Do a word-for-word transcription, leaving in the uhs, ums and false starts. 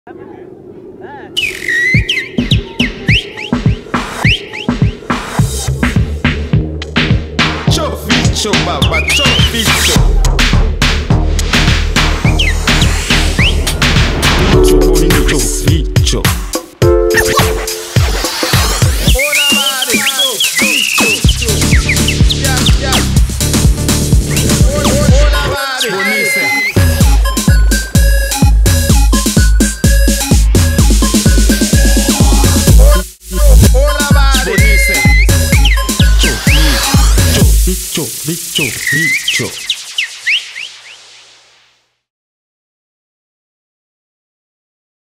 Bicho, baba, cho bicho. Bicho, bonito, bicho. Hola, madre, bicho, bicho. Ya, ya. Hola, madre. Bonita. Hola, madre. Bonita. Bicho, bicho, bicho.